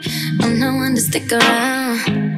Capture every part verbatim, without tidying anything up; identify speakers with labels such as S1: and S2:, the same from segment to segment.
S1: I'm the one to stick around.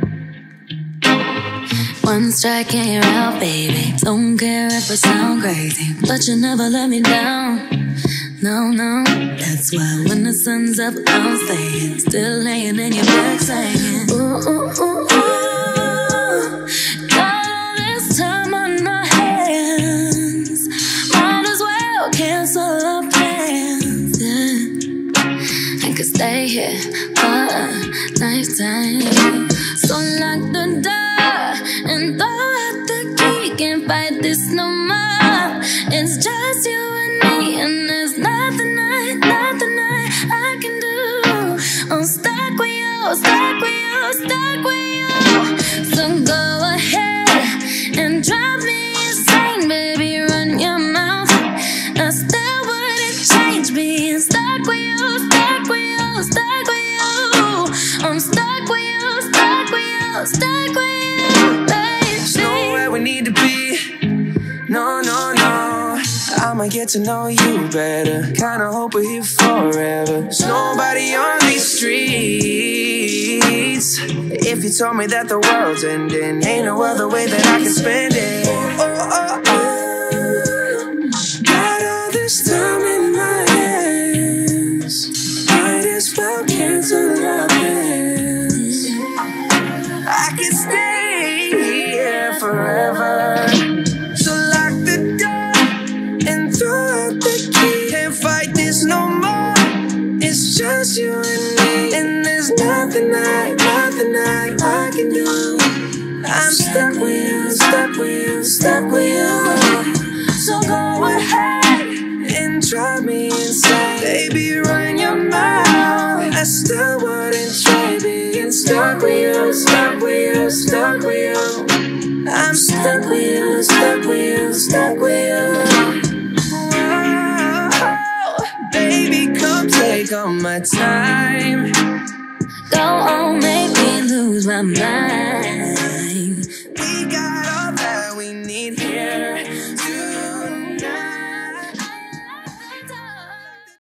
S1: One strike and you're out, baby. Don't care if I sound crazy, but you never let me down. No, no, that's why when the sun's up, I'm staying. Still laying in your bed saying, ooh, ooh, ooh, ooh. Got all this time on my hands. Might as well cancel our plans, yeah. I could stay here for a lifetime. So lock the door and throw out the key. Can't fight this no more. It's just you and me, and there's nothing I, nothing I, I can do. I'm stuck with you, stuck with you, stuck with you. So go ahead and drive me insane, baby, run your mouth. I still wouldn't change being stuck with you, stuck with you, stuck with you. I'm stuck with you, stuck with you, stuck with you, baby.
S2: There's nowhere we need to be. No, no, no. I'ma get to know you better. Kinda hope we're here forever. There's nobody on these streets. If you told me that the world's ending, ain't no other way that I can spend it. Oh, oh, oh, oh. Got all this time in my hands. Might as well cancel our plans. I can stay here forever. So lock the door and throw out the key. Can't fight this no more. It's just you and me, and there's nothing I, nothing I, I can do. I'm stuck with you, stuck with you, stuck with you. So go ahead and drive me insane, baby, run your mouth. I still wouldn't trade being stuck with you, stuck with you, stuck with you. I'm stuck with you, stuck with you, stuck with you. Whoa, baby, come take all my time.
S1: Go on, make me lose my mind.
S2: We got all that we need.